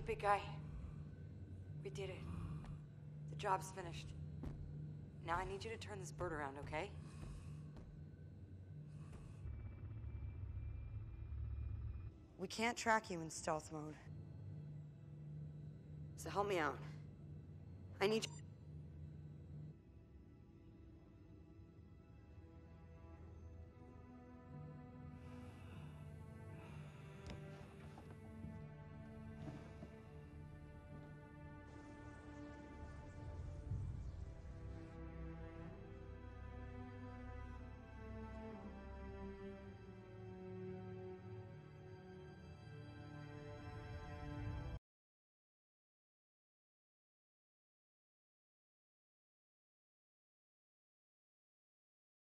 it, big guy. We did it. The job's finished. Now I need you to turn this bird around, okay? We can't track you in stealth mode. So help me out. I need